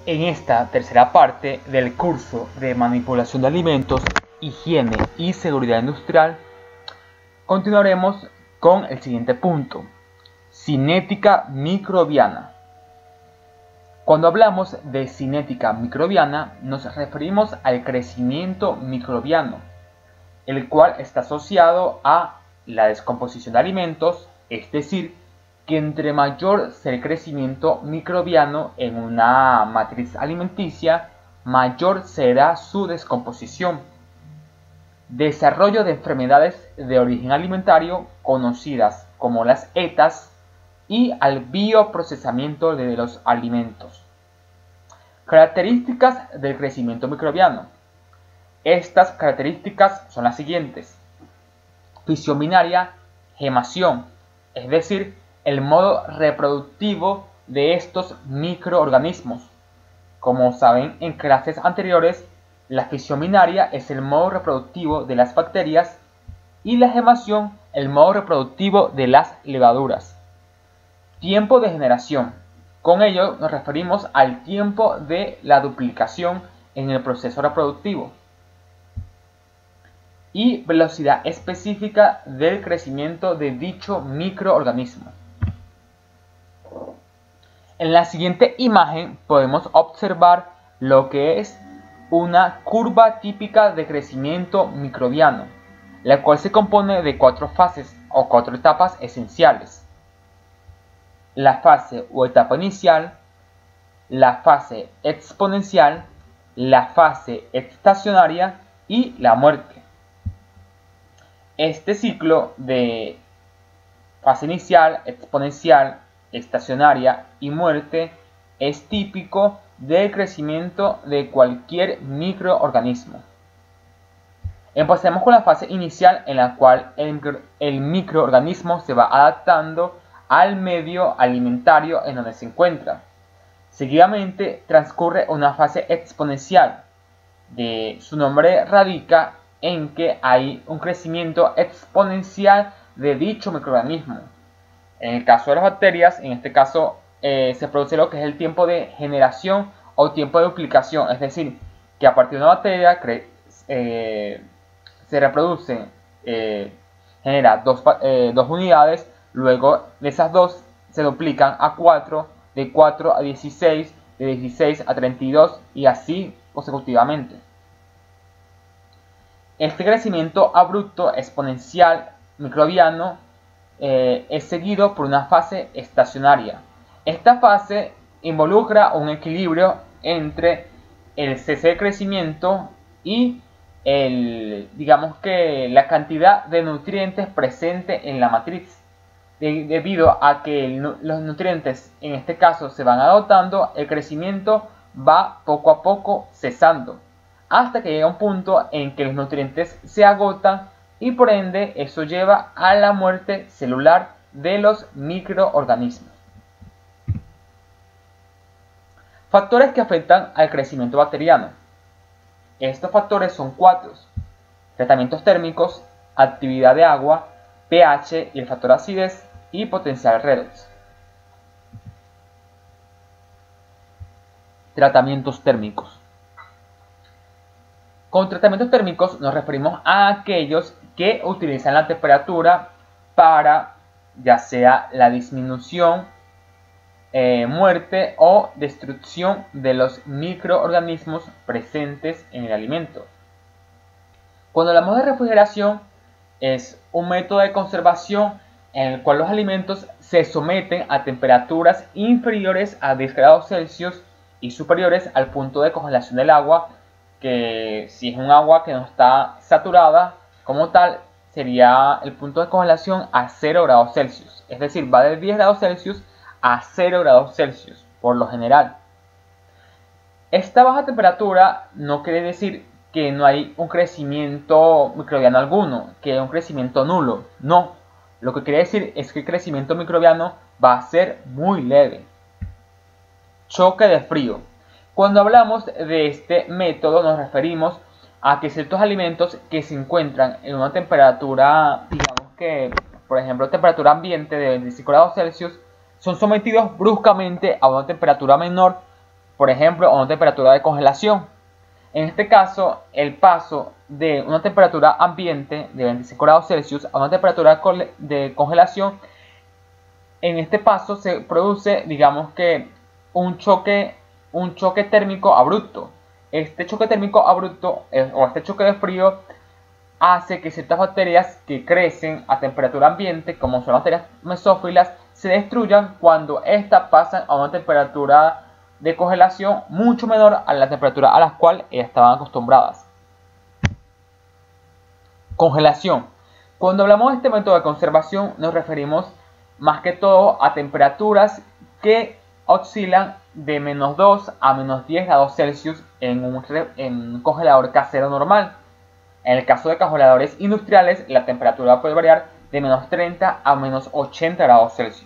En esta tercera parte del curso de manipulación de alimentos, higiene y seguridad industrial, continuaremos con el siguiente punto: cinética microbiana. Cuando hablamos de cinética microbiana, nos referimos al crecimiento microbiano, el cual está asociado a la descomposición de alimentos, es decir, que entre mayor sea el crecimiento microbiano en una matriz alimenticia, mayor será su descomposición. Desarrollo de enfermedades de origen alimentario conocidas como las ETAs y al bioprocesamiento de los alimentos. Características del crecimiento microbiano. Estas características son las siguientes: fisión binaria, gemación, es decir, el modo reproductivo de estos microorganismos. Como saben en clases anteriores, la fisión binaria es el modo reproductivo de las bacterias y la gemación el modo reproductivo de las levaduras. Tiempo de generación. Con ello nos referimos al tiempo de la duplicación en el proceso reproductivo. Y velocidad específica del crecimiento de dicho microorganismo. En la siguiente imagen podemos observar lo que es una curva típica de crecimiento microbiano, la cual se compone de 4 fases o 4 etapas esenciales: la fase o etapa inicial, la fase exponencial, la fase estacionaria y la muerte. Este ciclo de fase inicial, exponencial, estacionaria y muerte es típico del crecimiento de cualquier microorganismo. Empecemos con la fase inicial, en la cual el microorganismo se va adaptando al medio alimentario en donde se encuentra. Seguidamente transcurre una fase exponencial. Su nombre radica en que hay un crecimiento exponencial de dicho microorganismo. En el caso de las bacterias, en este caso se produce lo que es el tiempo de generación o tiempo de duplicación, es decir, que a partir de una bacteria se reproduce, genera dos unidades, luego de esas dos se duplican a 4, de 4 a 16, de 16 a 32 y así consecutivamente. Este crecimiento abrupto exponencial microbiano es seguido por una fase estacionaria. Esta fase involucra un equilibrio entre el cese de crecimiento y digamos que la cantidad de nutrientes presente en la matriz. Debido a que los nutrientes en este caso se van agotando, el crecimiento va poco a poco cesando, hasta que llega un punto en que los nutrientes se agotan y por ende eso lleva a la muerte celular de los microorganismos. Factores que afectan al crecimiento bacteriano. Estos factores son 4: tratamientos térmicos, actividad de agua, pH y el factor acidez y potencial redox. Tratamientos térmicos. Con tratamientos térmicos nos referimos a aquellos que utilizan la temperatura para ya sea la disminución, muerte o destrucción de los microorganismos presentes en el alimento. Cuando hablamos de refrigeración, es un método de conservación en el cual los alimentos se someten a temperaturas inferiores a 10 grados Celsius y superiores al punto de congelación del agua, que si es un agua que no está saturada como tal, sería el punto de congelación a 0 grados Celsius. Es decir, va de 10 grados Celsius a 0 grados Celsius, por lo general. Esta baja temperatura no quiere decir que no hay un crecimiento microbiano alguno, que hay un crecimiento nulo. No, lo que quiere decir es que el crecimiento microbiano va a ser muy leve. Choque de frío. Cuando hablamos de este método nos referimos a que ciertos alimentos que se encuentran en una temperatura, digamos que, por ejemplo, temperatura ambiente de 25 grados Celsius, son sometidos bruscamente a una temperatura menor por ejemplo, a una temperatura de congelación. En este caso, el paso de una temperatura ambiente de 25 grados Celsius a una temperatura de congelación, en este paso se produce, digamos que, un choque térmico abrupto. Este choque térmico abrupto o este choque de frío hace que ciertas bacterias que crecen a temperatura ambiente, como son las bacterias mesófilas, se destruyan cuando éstas pasan a una temperatura de congelación mucho menor a la temperatura a la cual estaban acostumbradas. Congelación. Cuando hablamos de este método de conservación nos referimos más que todo a temperaturas que oscilan de menos 2 a menos 10 grados Celsius en un congelador casero normal. En el caso de congeladores industriales, la temperatura puede variar de menos 30 a menos 80 grados Celsius.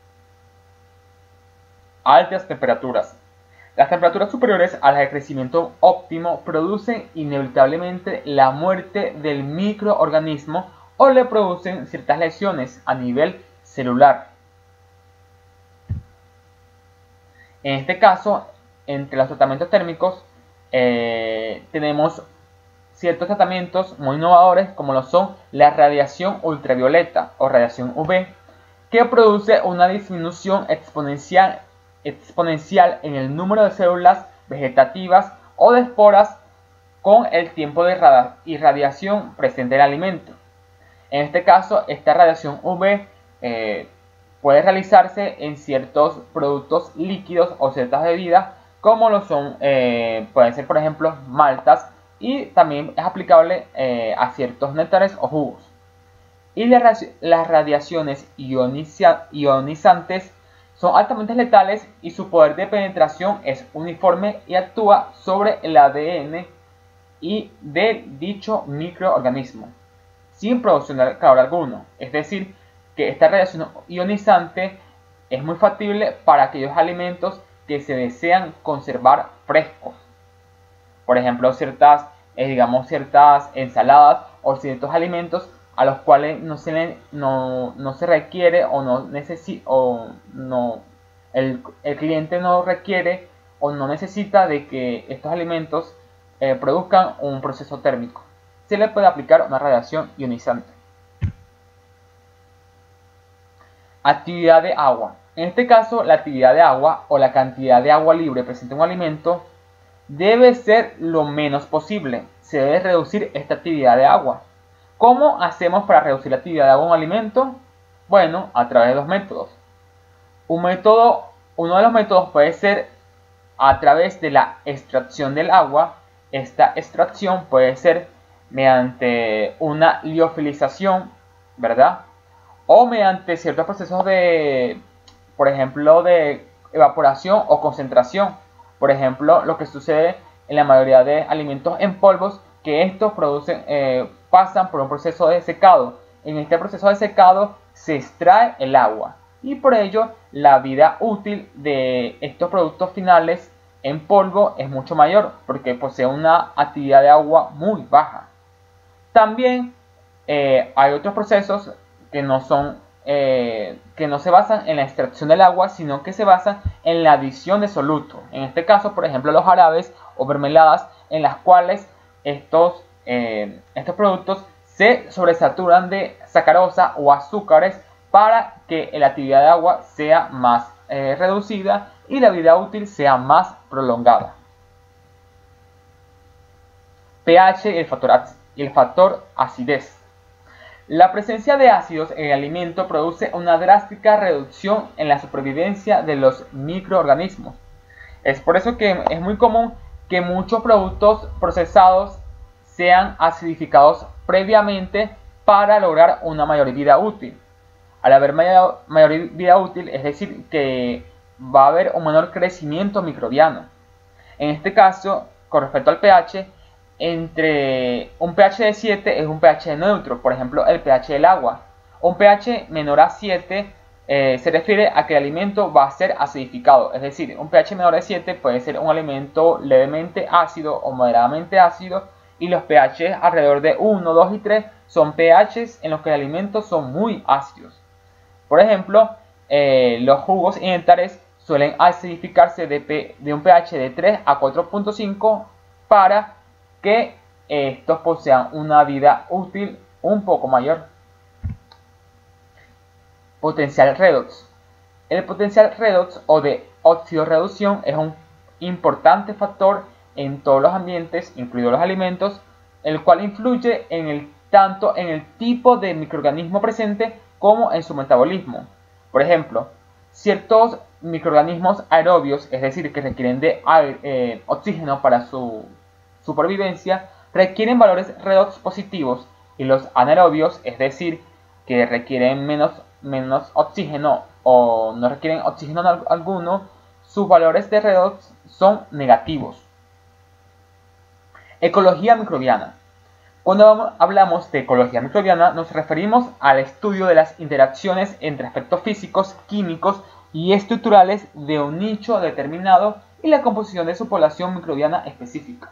Altas temperaturas. Las temperaturas superiores a las de crecimiento óptimo producen inevitablemente la muerte del microorganismo o le producen ciertas lesiones a nivel celular. En este caso, entre los tratamientos térmicos tenemos ciertos tratamientos muy innovadores como lo son la radiación ultravioleta o radiación UV, que produce una disminución exponencial en el número de células vegetativas o de esporas con el tiempo de irradiación presente en el alimento. En este caso, esta radiación UV puede realizarse en ciertos productos líquidos o ciertas bebidas, como lo son, pueden ser por ejemplo maltas, y también es aplicable a ciertos néctares o jugos. Y las radiaciones ionizantes son altamente letales y su poder de penetración es uniforme y actúa sobre el ADN y de dicho microorganismo, sin producción de calor alguno. Es decir, que esta radiación ionizante es muy factible para aquellos alimentos que se desean conservar frescos. Por ejemplo, ciertas ensaladas o ciertos alimentos a los cuales no se requiere o no necesita el cliente no requiere o no necesita de que estos alimentos produzcan un proceso térmico. Se le puede aplicar una radiación ionizante. Actividad de agua. En este caso, la actividad de agua o la cantidad de agua libre presente en un alimento debe ser lo menos posible. Se debe reducir esta actividad de agua. ¿Cómo hacemos para reducir la actividad de agua en un alimento? Bueno, a través de dos métodos. Uno de los métodos puede ser a través de la extracción del agua. Esta extracción puede ser mediante una liofilización, ¿verdad? O mediante ciertos procesos por ejemplo, de evaporación o concentración. Por ejemplo, lo que sucede en la mayoría de alimentos en polvos, que estos pasan por un proceso de secado. En este proceso de secado se extrae el agua y por ello la vida útil de estos productos finales en polvo es mucho mayor porque posee una actividad de agua muy baja. También hay otros procesos que no se basan en la extracción del agua, sino que se basan en la adición de soluto. En este caso, por ejemplo, los jarabes o mermeladas, en las cuales estos productos se sobresaturan de sacarosa o azúcares para que la actividad de agua sea más reducida y la vida útil sea más prolongada. pH y el factor acidez. La presencia de ácidos en el alimento produce una drástica reducción en la supervivencia de los microorganismos. Es por eso que es muy común que muchos productos procesados sean acidificados previamente para lograr una mayor vida útil. Al haber mayor vida útil, es decir, que va a haber un menor crecimiento microbiano. En este caso, con respecto al pH, entre un pH de 7 es un pH neutro, por ejemplo el pH del agua. Un pH menor a 7 se refiere a que el alimento va a ser acidificado, es decir, un pH menor de 7 puede ser un alimento levemente ácido o moderadamente ácido, y los pH alrededor de 1, 2 y 3 son pHs en los que los alimentos son muy ácidos. Por ejemplo, los jugos y néctares suelen acidificarse de un pH de 3 a 4.5 para que estos posean una vida útil un poco mayor. Potencial redox. El potencial redox o de oxidorreducción es un importante factor en todos los ambientes, incluidos los alimentos, el cual influye tanto en el tipo de microorganismo presente como en su metabolismo. Por ejemplo, ciertos microorganismos aerobios, es decir, que requieren de oxígeno para su supervivencia, requieren valores redox positivos, y los anaerobios, es decir, que requieren menos oxígeno o no requieren oxígeno alguno, sus valores de redox son negativos. Ecología microbiana. Cuando hablamos de ecología microbiana nos referimos al estudio de las interacciones entre aspectos físicos, químicos y estructurales de un nicho determinado y la composición de su población microbiana específica.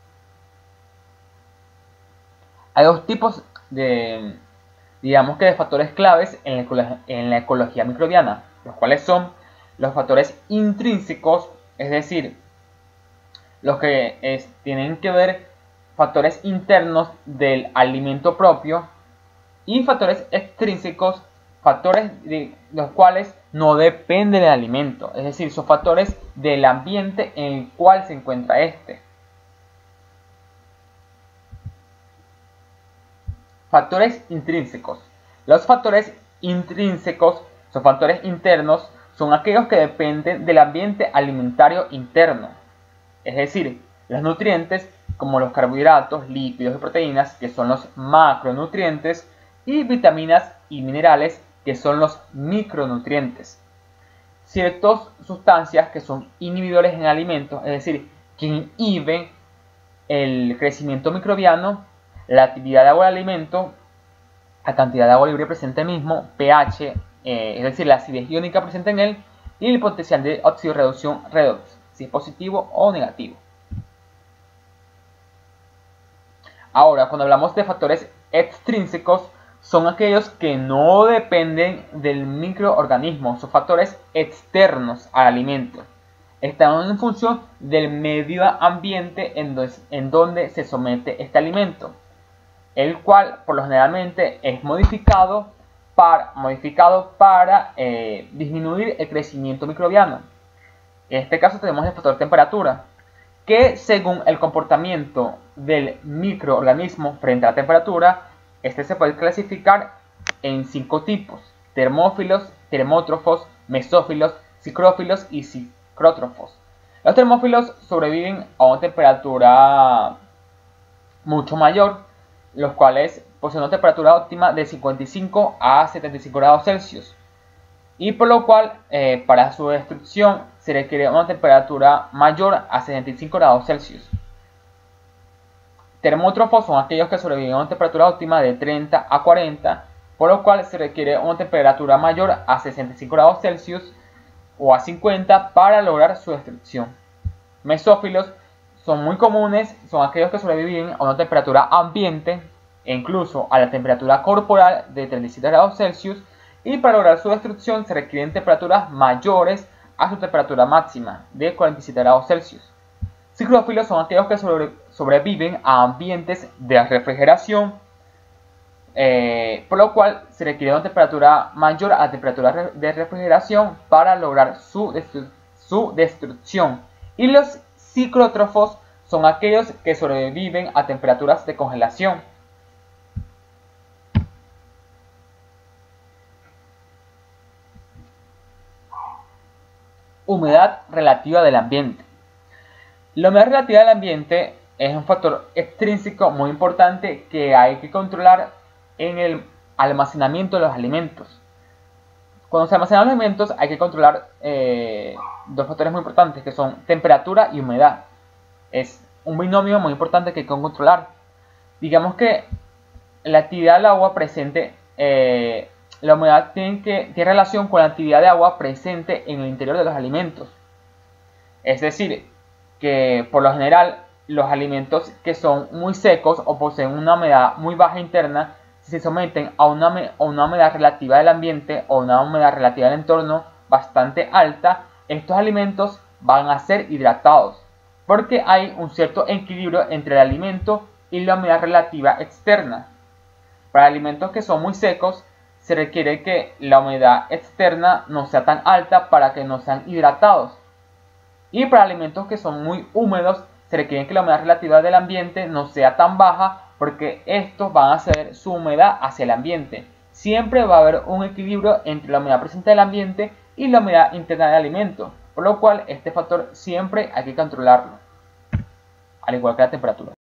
Hay dos tipos de factores claves en la ecología microbiana, los cuales son los factores intrínsecos, es decir, los que tienen que ver factores internos del alimento propio, y factores extrínsecos, factores de los cuales no depende del alimento, es decir, son factores del ambiente en el cual se encuentra este. Factores intrínsecos. Los factores intrínsecos son factores internos, son aquellos que dependen del ambiente alimentario interno, es decir, los nutrientes como los carbohidratos, lípidos y proteínas, que son los macronutrientes, y vitaminas y minerales, que son los micronutrientes. Ciertas sustancias que son inhibidores en alimentos, es decir, que inhiben el crecimiento microbiano, la actividad de agua del alimento, la cantidad de agua libre presente en el mismo, pH, es decir, la acidez iónica presente en él, y el potencial de oxidorreducción redox, si es positivo o negativo. Ahora, cuando hablamos de factores extrínsecos, son aquellos que no dependen del microorganismo, son factores externos al alimento. Están en función del medio ambiente en donde se somete este alimento, el cual por lo generalmente es modificado para disminuir el crecimiento microbiano. En este caso tenemos el factor temperatura, que según el comportamiento del microorganismo frente a la temperatura, este se puede clasificar en 5 tipos: termófilos, termótrofos, mesófilos, psicrófilos y psicrótrofos. Los termófilos sobreviven a una temperatura mucho mayor, los cuales poseen una temperatura óptima de 55 a 75 grados Celsius, y por lo cual para su destrucción se requiere una temperatura mayor a 75 grados Celsius. Termótrofos son aquellos que sobreviven a una temperatura óptima de 30 a 40, por lo cual se requiere una temperatura mayor a 65 grados Celsius o a 50 para lograr su destrucción. Mesófilos son muy comunes, son aquellos que sobreviven a una temperatura ambiente e incluso a la temperatura corporal de 37 grados Celsius, y para lograr su destrucción se requieren temperaturas mayores a su temperatura máxima de 47 grados Celsius. Psicrófilos son aquellos que sobreviven a ambientes de refrigeración, por lo cual se requiere una temperatura mayor a la temperatura de refrigeración para lograr su destrucción. Y los psicrótrofos son aquellos que sobreviven a temperaturas de congelación. Humedad relativa del ambiente. La humedad relativa del ambiente es un factor extrínseco muy importante que hay que controlar en el almacenamiento de los alimentos. Cuando se almacenan los alimentos hay que controlar dos factores muy importantes, que son temperatura y humedad. Es un binomio muy importante que hay que controlar. Digamos que la actividad del agua presente, la humedad tiene relación con la actividad de agua presente en el interior de los alimentos. Es decir, que por lo general los alimentos que son muy secos o poseen una humedad muy baja interna, si se someten a una humedad relativa del ambiente o una humedad relativa del entorno bastante alta, estos alimentos van a ser hidratados, porque hay un cierto equilibrio entre el alimento y la humedad relativa externa. Para alimentos que son muy secos, se requiere que la humedad externa no sea tan alta para que no sean hidratados. Y para alimentos que son muy húmedos, se requiere que la humedad relativa del ambiente no sea tan baja, porque estos van a ceder su humedad hacia el ambiente. Siempre va a haber un equilibrio entre la humedad presente del ambiente y la humedad interna del alimento, por lo cual este factor siempre hay que controlarlo, al igual que la temperatura.